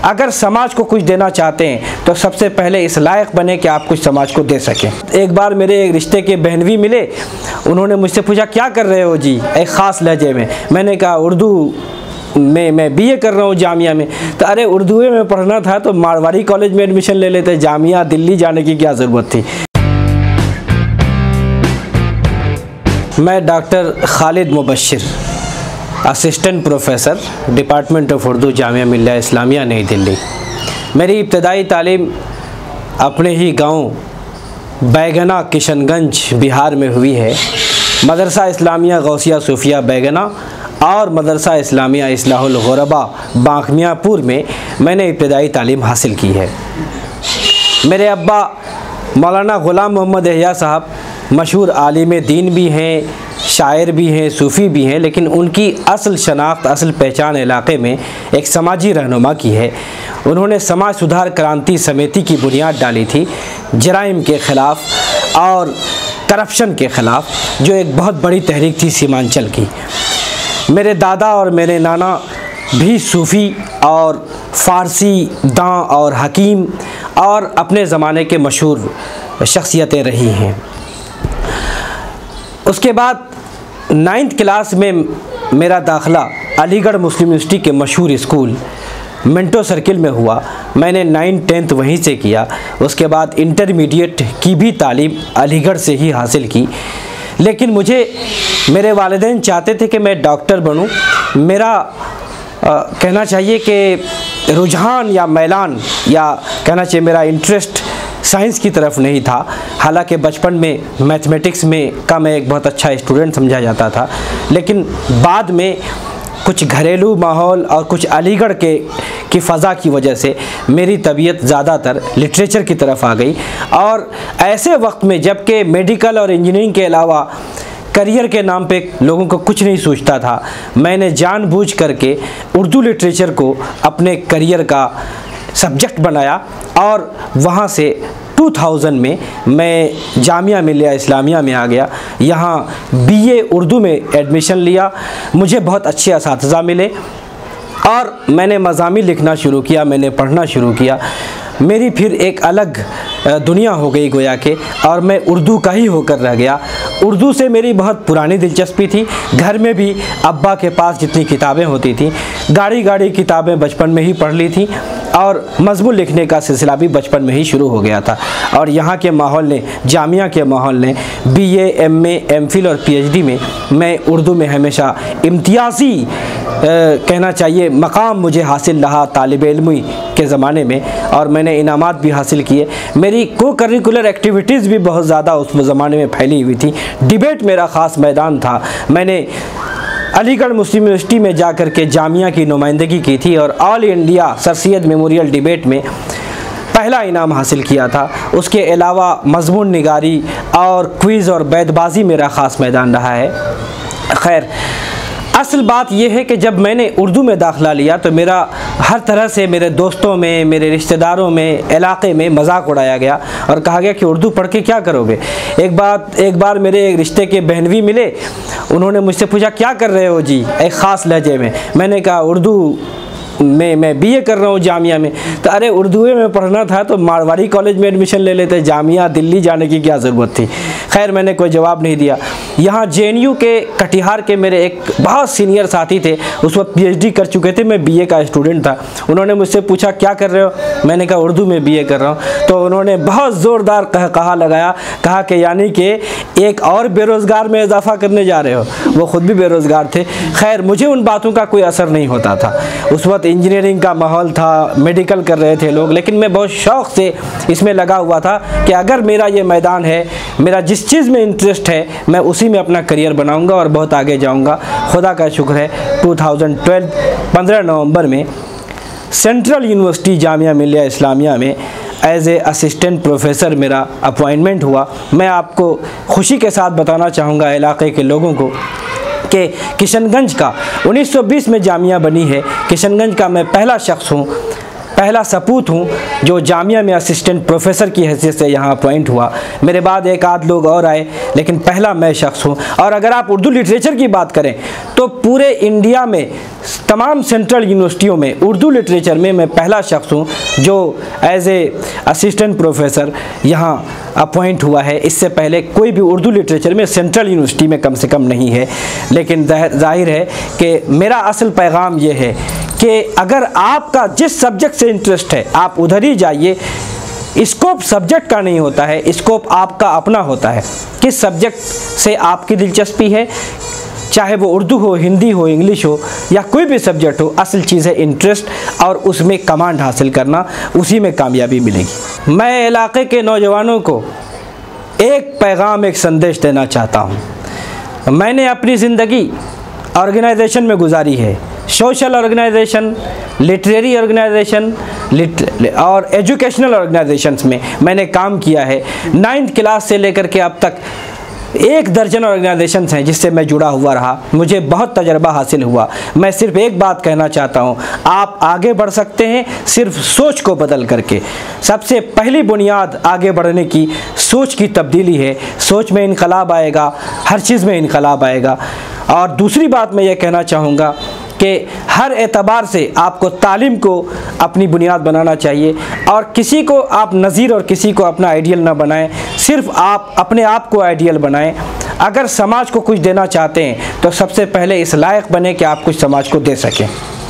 अगर समाज को कुछ देना चाहते हैं तो सबसे पहले इस लायक बने कि आप कुछ समाज को दे सकें। एक बार मेरे एक रिश्ते के बहनवी मिले, उन्होंने मुझसे पूछा क्या कर रहे हो जी, एक ख़ास लहजे में। मैंने कहा उर्दू में मैं बीए कर रहा हूँ जामिया में। तो अरे उर्दू में पढ़ना था तो मारवाड़ी कॉलेज में एडमिशन ले लेते, जामिया दिल्ली जाने की क्या ज़रूरत थी। मैं doctor Khalid Mubashshir, assistant professor, department of Urdu, Jamia Millia Islamia, नई दिल्ली। मेरी इब्तदाई तालीम अपने ही गांव बैगना, किशनगंज, बिहार में हुई है। मदरसा इस्लामिया गौसिया सूफिया बैगना और मदरसा इस्लामिया इस्लाहुल गुरबा बांकमियापुर में मैंने इब्तदाई तालीम हासिल की है। मेरे अब्बा मौलाना ग़ुलाम मोहम्मद यहया साहब मशहूर आलिम दीन भी हैं, शायर भी हैं, सूफ़ी भी हैं, लेकिन उनकी असल शनाख्त, असल पहचान इलाक़े में एक समाजी रहनुमा की है। उन्होंने समाज सुधार क्रांति समिति की बुनियाद डाली थी जराइम के ख़िलाफ़ और करप्शन के ख़िलाफ़, जो एक बहुत बड़ी तहरीक थी सीमांचल की। मेरे दादा और मेरे नाना भी सूफ़ी और फ़ारसी दां और हकीम और अपने ज़माने के मशहूर शख्सियतें रही हैं। उसके बाद 9th क्लास में मेरा दाखिला अलीगढ़ मुस्लिम यूनिवर्सिटी के मशहूर स्कूल मिंटो सर्किल में हुआ। मैंने 9th 10th वहीं से किया। उसके बाद इंटरमीडिएट की भी तालीम अलीगढ़ से ही हासिल की। लेकिन मुझे मेरे वालिदैन चाहते थे कि मैं डॉक्टर बनूं। मेरा कहना चाहिए कि रुझान या मैलान या कहना चाहिए मेरा इंटरेस्ट साइंस की तरफ नहीं था। हालांकि बचपन में मैथमेटिक्स में का मैं एक बहुत अच्छा स्टूडेंट समझा जाता था, लेकिन बाद में कुछ घरेलू माहौल और कुछ अलीगढ़ की फ़ज़ा की वजह से मेरी तबीयत ज़्यादातर लिटरेचर की तरफ आ गई। और ऐसे वक्त में जबकि मेडिकल और इंजीनियरिंग के अलावा करियर के नाम पे लोगों को कुछ नहीं सोचता था, मैंने जानबूझ करके उर्दू लिटरेचर को अपने करियर का सब्जेक्ट बनाया और वहाँ से 2000 में मैं जामिया मिल्लिया इस्लामिया में आ गया। यहाँ बीए उर्दू में एडमिशन लिया। मुझे बहुत अच्छे असातिज़ा मिले और मैंने मज़ामीन लिखना शुरू किया, मैंने पढ़ना शुरू किया। मेरी फिर एक अलग दुनिया हो गई गोया के, और मैं उर्दू का ही होकर रह गया। उर्दू से मेरी बहुत पुरानी दिलचस्पी थी। घर में भी अब्बा के पास जितनी किताबें होती थी, गाड़ी किताबें बचपन में ही पढ़ ली थी और मज़मून लिखने का सिलसिला भी बचपन में ही शुरू हो गया था। और यहाँ के माहौल ने, जामिया के माहौल ने, बीए, एमए, एमफिल और पीएचडी में मैं उर्दू में हमेशा इम्तियाज़ी कहना चाहिए मकाम मुझे हासिल रहा तालिब इल्मी के ज़माने में, और मैंने इनामात भी हासिल किए। मेरी को करिकुलर एक्टिविटीज़ भी बहुत ज़्यादा उस ज़माने में फैली हुई थी। डिबेट मेरा ख़ास मैदान था। मैंने अलीगढ़ मुस्लिम यूनिवर्सिटी में जाकर के जामिया की नुमाइंदगी की थी और all India sir Syed memorial debate में पहला इनाम हासिल किया था। उसके अलावा मज़मून निगारी और क्विज़ और बैतबाजी मेरा ख़ास मैदान रहा है। खैर, असल बात यह है कि जब मैंने उर्दू में दाखिला लिया तो मेरा हर तरह से मेरे दोस्तों में, मेरे रिश्तेदारों में, इलाक़े में मजाक उड़ाया गया और कहा गया कि उर्दू पढ़ के क्या करोगे। एक बार मेरे एक रिश्ते के बहनवी मिले, उन्होंने मुझसे पूछा क्या कर रहे हो जी, एक ख़ास लहजे में। मैंने कहा उर्दू में मैं बीए कर रहा हूँ जामिया में। तो अरे उर्दू में पढ़ना था तो मारवाड़ी कॉलेज में एडमिशन ले लेते, जामिया दिल्ली जाने की क्या ज़रूरत थी। खैर, मैंने कोई जवाब नहीं दिया। यहाँ जेएनयू के कटिहार के मेरे एक बहुत सीनियर साथी थे, उस वक्त पीएचडी कर चुके थे, मैं बीए का स्टूडेंट था। उन्होंने मुझसे पूछा क्या कर रहे हो, मैंने कहा उर्दू में बीए कर रहा हूँ। तो उन्होंने बहुत ज़ोरदार कहा लगाया, कहा कि यानी कि एक और बेरोज़गार में इजाफा करने जा रहे हो। वो ख़ुद भी बेरोज़गार थे। खैर, मुझे उन बातों का कोई असर नहीं होता था। उस वक्त इंजीनियरिंग का माहौल था, मेडिकल कर रहे थे लोग, लेकिन मैं बहुत शौक़ से इसमें लगा हुआ था कि अगर मेरा ये मैदान है, मेरा जिस चीज़ में इंटरेस्ट है, मैं उसी में अपना करियर बनाऊंगा और बहुत आगे जाऊंगा। खुदा का शुक्र है 2012 15 नवंबर में सेंट्रल यूनिवर्सिटी जामिया मिल्लिया इस्लामिया में एज ए असिस्टेंट प्रोफेसर मेरा अपॉइंटमेंट हुआ। मैं आपको खुशी के साथ बताना चाहूँगा इलाक़े के लोगों को कि किशनगंज का 1920 में जामिया बनी है। किशनगंज का मैं पहला शख्स हूँ पहला सपूत हूँ जो जामिया में असिस्टेंट प्रोफेसर की हैसियत से यहाँ अपॉइंट हुआ। मेरे बाद एक आध लोग और आए, लेकिन पहला मैं शख्स हूँ। और अगर आप उर्दू लिटरेचर की बात करें तो पूरे इंडिया में तमाम सेंट्रल यूनिवर्सिटियों में उर्दू लिटरेचर में मैं पहला शख्स हूँ जो एज ए असिस्टेंट प्रोफेसर यहाँ अपॉइंट हुआ है। इससे पहले कोई भी उर्दू लिटरेचर में सेंट्रल यूनिवर्सिटी में कम से कम नहीं है। लेकिन जाहिर है कि मेरा असल पैगाम ये है कि अगर आपका जिस सब्जेक्ट से इंटरेस्ट है आप उधर ही जाइए। स्कोप सब्जेक्ट का नहीं होता है, स्कोप आपका अपना होता है। किस सब्जेक्ट से आपकी दिलचस्पी है, चाहे वो उर्दू हो, हिंदी हो, इंग्लिश हो या कोई भी सब्जेक्ट हो, असल चीज़ है इंटरेस्ट और उसमें कमांड हासिल करना, उसी में कामयाबी मिलेगी। मैं इलाके के नौजवानों को एक पैगाम, एक संदेश देना चाहता हूँ। मैंने अपनी ज़िंदगी ऑर्गेनाइजेशन में गुजारी है, सोशल ऑर्गेनाइजेशन, लिटरेरी ऑर्गेनाइजेशन और एजुकेशनल ऑर्गेनाइजेशंस में मैंने काम किया है। 9th क्लास से लेकर के अब तक 1 दर्जन ऑर्गेनाइजेशंस हैं जिससे मैं जुड़ा हुआ रहा। मुझे बहुत तजर्बा हासिल हुआ। मैं सिर्फ एक बात कहना चाहता हूँ, आप आगे बढ़ सकते हैं सिर्फ सोच को बदल करके। सबसे पहली बुनियाद आगे बढ़ने की सोच की तब्दीली है। सोच में इनकलाब आएगा, हर चीज़ में इनकलाब आएगा। और दूसरी बात मैं ये कहना चाहूँगा कि हर एतबार से आपको तालीम को अपनी बुनियाद बनाना चाहिए और किसी को आप नज़ीर और किसी को अपना आइडियल ना बनाएं, सिर्फ आप अपने आप को आइडियल बनाएं। अगर समाज को कुछ देना चाहते हैं तो सबसे पहले इस लायक बने कि आप कुछ समाज को दे सकें।